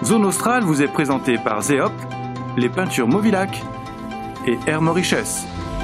Zone Australe vous est présentée par Zeop, les peintures Movilac et Air Mauritius.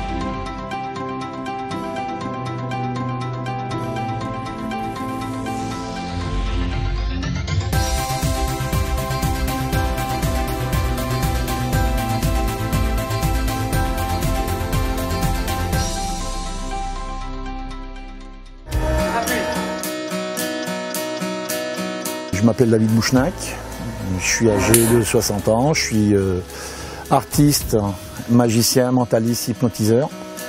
Je m'appelle David Bouchnac, je suis âgé de 60 ans, je suis artiste, magicien, mentaliste, hypnotiseur.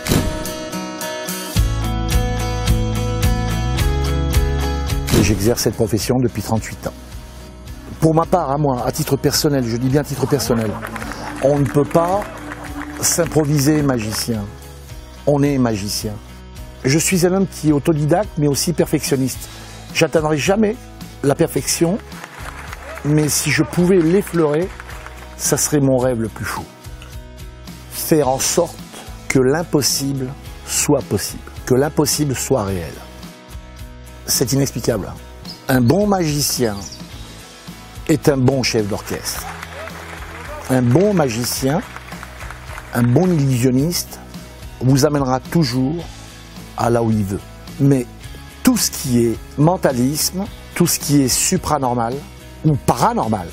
Et j'exerce cette profession depuis 38 ans. Pour ma part, à moi, à titre personnel, je dis bien à titre personnel, on ne peut pas s'improviser magicien, on est magicien. Je suis un homme qui est autodidacte mais aussi perfectionniste. J'atteindrai jamais la perfection, mais si je pouvais l'effleurer, ça serait mon rêve le plus fou. Faire en sorte que l'impossible soit possible, que l'impossible soit réel. C'est inexplicable. Un bon magicien est un bon chef d'orchestre. Un bon magicien, un bon illusionniste vous amènera toujours à là où il veut. Mais tout ce qui est mentalisme, tout ce qui est supranormal ou paranormal,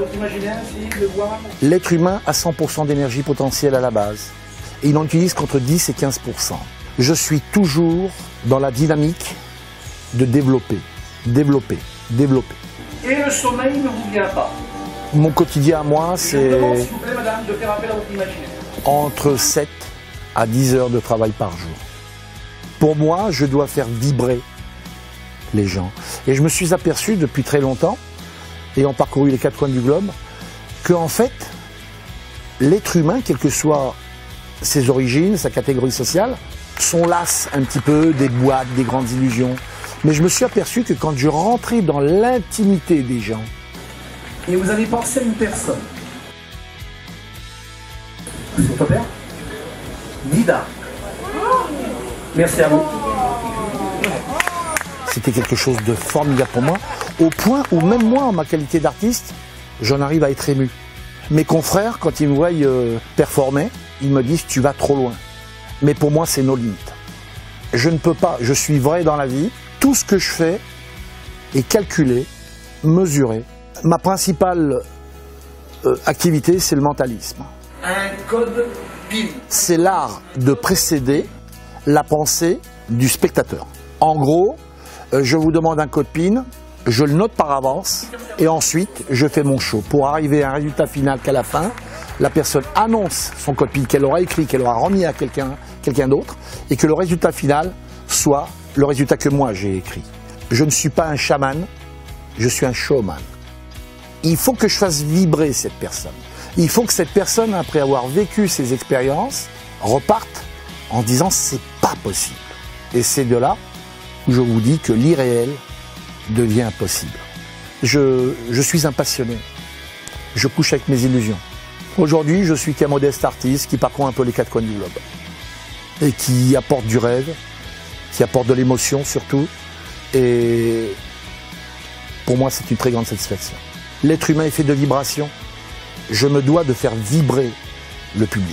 l'être humain a 100% d'énergie potentielle à la base et il n'en utilise qu'entre 10 et 15%. Je suis toujours dans la dynamique de développer, développer, développer. Et le sommeil ne vous vient pas? Mon quotidien à moi, c'est s'il vous plaît, madame, de faire appel à votre imaginaire. Entre 7 à 10 heures de travail par jour. Pour moi, je dois faire vibrer les gens. Et je me suis aperçu depuis très longtemps, ayant parcouru les 4 coins du globe, que en fait, l'être humain, quelles que soient ses origines, sa catégorie sociale, sont las un petit peu des boîtes, des grandes illusions. Mais je me suis aperçu que quand je rentrais dans l'intimité des gens... Et vous avez pensé à une personne. C'est votre père? Nida. Merci à vous. C'était quelque chose de formidable pour moi, au point où même moi, en ma qualité d'artiste, j'en arrive à être ému. Mes confrères, quand ils me voient performer, ils me disent « tu vas trop loin ». Mais pour moi, c'est nos limites. Je ne peux pas, je suis vrai dans la vie, tout ce que je fais est calculé, mesuré. Ma principale activité, c'est le mentalisme. Un code PIN. C'est l'art de précéder la pensée du spectateur. En gros, je vous demande un code PIN, je le note par avance et ensuite je fais mon show pour arriver à un résultat final qu'à la fin, la personne annonce son code PIN qu'elle aura écrit, qu'elle aura remis à quelqu'un d'autre et que le résultat final soit le résultat que moi j'ai écrit. Je ne suis pas un chaman, je suis un showman. Il faut que je fasse vibrer cette personne. Il faut que cette personne, après avoir vécu ses expériences, reparte en disant c'est pas possible. Et c'est de là où je vous dis que l'irréel devient impossible. Je suis un passionné. Je couche avec mes illusions. Aujourd'hui, je suis qu'un modeste artiste qui parcourt un peu les 4 coins du globe. Et qui apporte du rêve, qui apporte de l'émotion surtout. Et pour moi, c'est une très grande satisfaction. L'être humain est fait de vibrations. Je me dois de faire vibrer le public.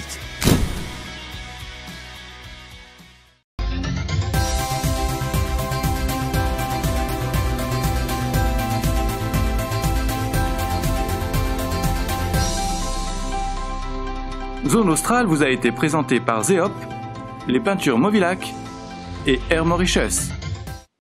Zone Australe vous a été présentée par Zeop, les peintures Movilac et Air Mauritius.